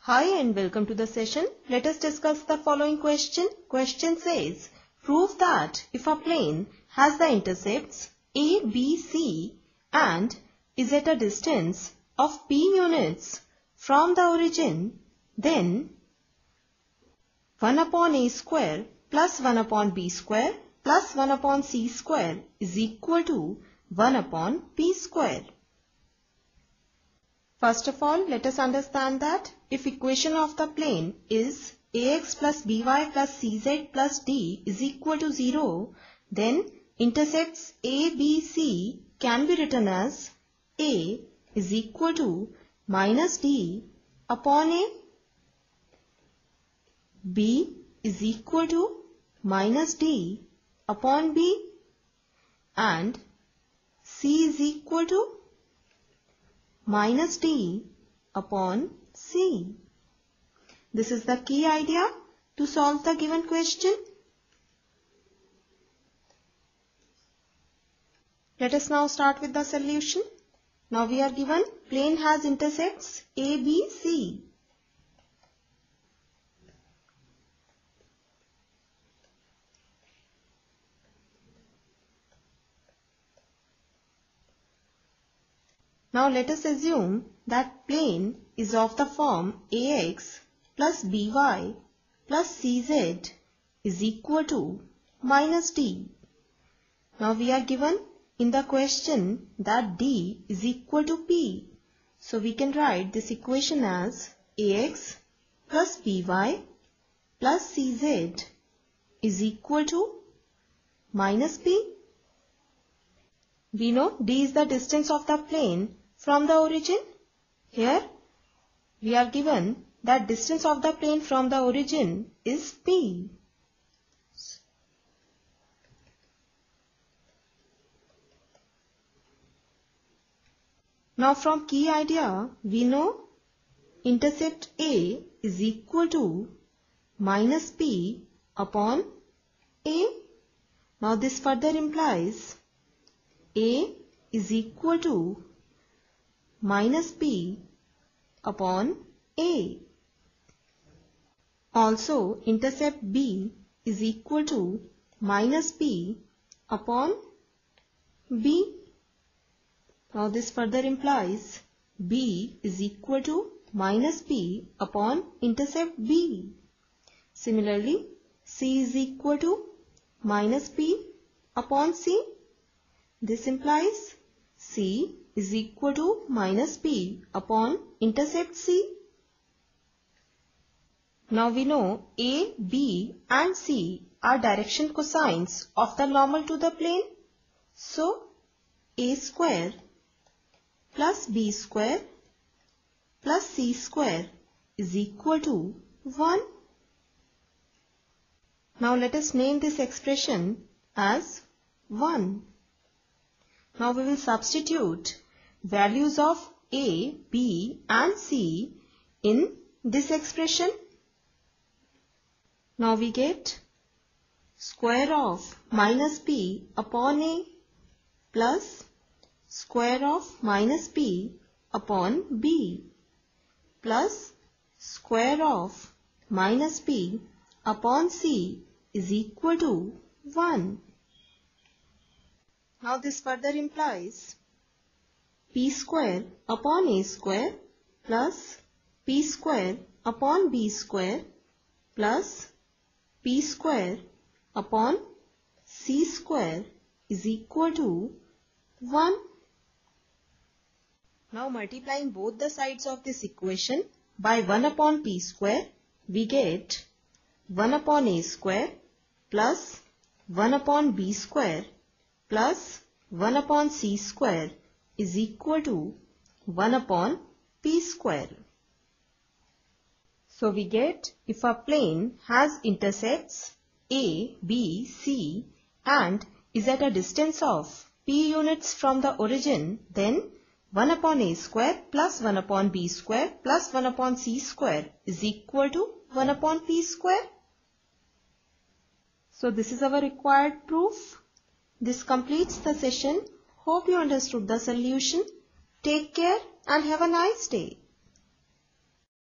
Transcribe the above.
Hi and welcome to the session. Let us discuss the following question. Question says, prove that if a plane has the intercepts A, B, C and is at a distance of p units from the origin, then 1 upon a square plus 1 upon b square plus 1 upon c square is equal to 1 upon p square. First of all, let us understand that if equation of the plane is ax plus by plus cz plus d is equal to 0, then intercepts a, b, c can be written as a is equal to minus d upon a, b is equal to minus d upon b, and c is equal to minus d upon c. This is the key idea to solve the given question. Let us now start with the solution. Now we are given plane has intercepts A, B, C. Now let us assume that plane is of the form ax plus by plus cz is equal to minus d. Now we are given in the question that d is equal to p. So we can write this equation as ax plus by plus cz is equal to minus p. We know d is the distance of the plane from the origin. Here we are given that distance of the plane from the origin is p. Now from key idea we know intercept A is equal to minus p upon A. Now this further implies A is equal to minus p upon A. Also intercept B is equal to minus p upon B. Now this further implies B is equal to minus p upon intercept B. Similarly, C is equal to minus p upon C. This implies C is equal to minus p upon intercept C. Now we know A, B and C are direction cosines of the normal to the plane. So A square plus b square plus c square is equal to 1. Now let us name this expression as 1. Now we will substitute values of A, B and C in this expression. Now we get square of minus p upon A plus square of minus p upon B plus square of minus p upon C is equal to 1. Now this further implies p square upon a square plus p square upon b square plus p square upon c square is equal to 1. Now multiplying both the sides of this equation by 1 upon p square, we get 1 upon a square plus 1 upon b square plus 1 upon c square is equal to 1 upon p square. So we get if a plane has intercepts A, B, C and is at a distance of p units from the origin, then 1 upon a square plus 1 upon b square plus 1 upon c square is equal to 1 upon p square. So this is our required proof. This completes the session. Hope you understood the solution. Take care and have a nice day.